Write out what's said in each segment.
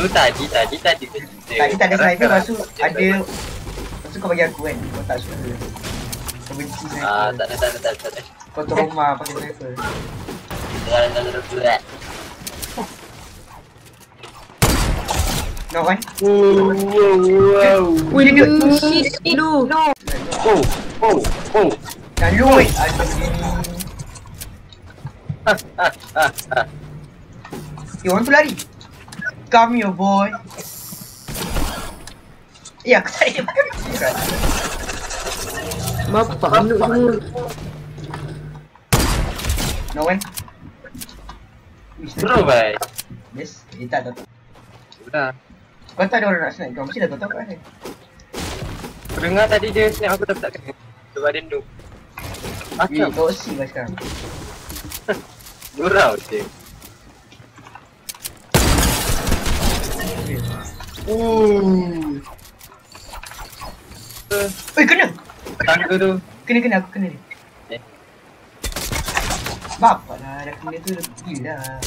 tadi Tadi tak ada sniper, lepas tu ada. Lepas tu kau bagi aku kan, kau tak suka. Kau benci sniper. Tak ada. Kau trauma pakai sniper. No kan? Wow. Wih, dia Shit, lu. Oh. dah lu weh. Aduh ni. Orang tu lari. Come here boy. Aku tak ada pakai. Bapak minum semua. No kan? Bro, bye. Yes, dia tak tahu. Sudah. Kau tak ada orang nak snipe kau, mesti dah tahu kan? Aku dengar tadi dia snap aku tak kena. Coba dia duduk. Wih, kau si lah sekarang. Gurau je. Kena! Tangga tu. Kena, aku kena ni. Bapak lah, dah kena tu gila lah.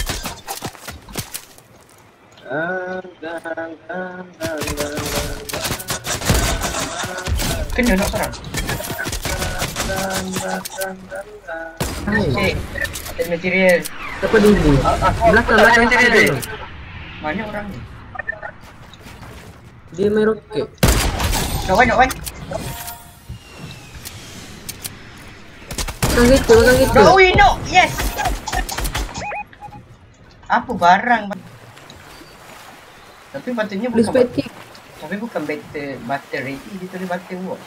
Kena nak serang. Cik, ada material. Siapa dulu? Belakang material. Mana orang ni? Dia main roket. Nak one. Belakang kereta. No, we no. Yes. Apa barang? Tapi patutnya Beli bukan. spektik. Tapi bukan battle ready, dia tulis battle watch.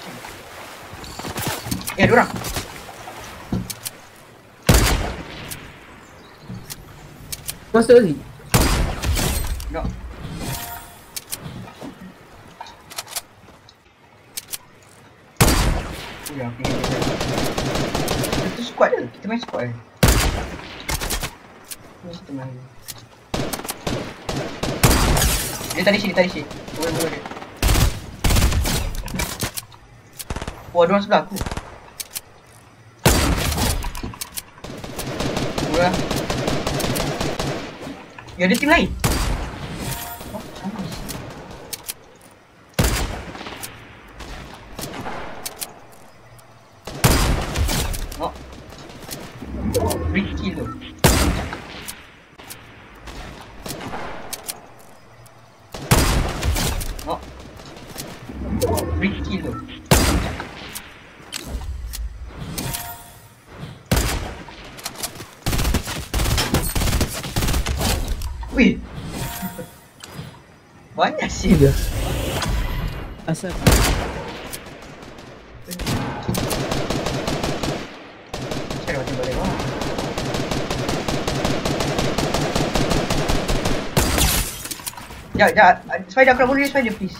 Ada orang. Masuk lagi. No. Ya, itu squad ke? Kita main squad ke? Kita main. Dia tadi sini. Boleh dia. Oh, ada orang sebelah aku. Murah. Ya, ada tim lain. Oh, sama. Oh. Free kill tu. Oh. Free kill tu. Wih. Banyak sih. Tiga. Asal. Cari macam balik bawah. Ya, spider aku nak bunuh dia, spider please.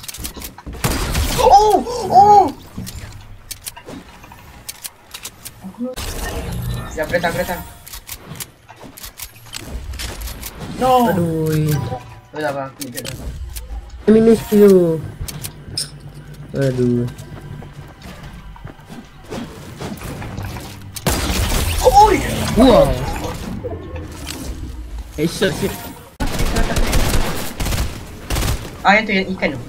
Oh! Ya, aku datang. No! Aduh. Tak apa, aku ikut dah. Minus tu. Aduh. Oi! Wow. Headshot je. Yang tu yang ikan tu.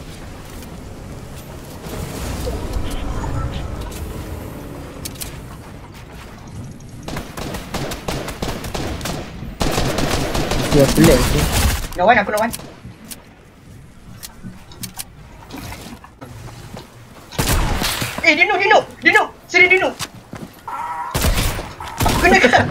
Dia pelik tu. Nak one, aku nak one. Dino! Sini Dino! Aku kena kau.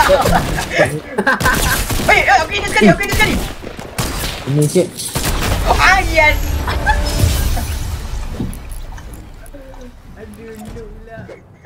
Aku ini sekali. Ini je. Yes! Aduh, pula.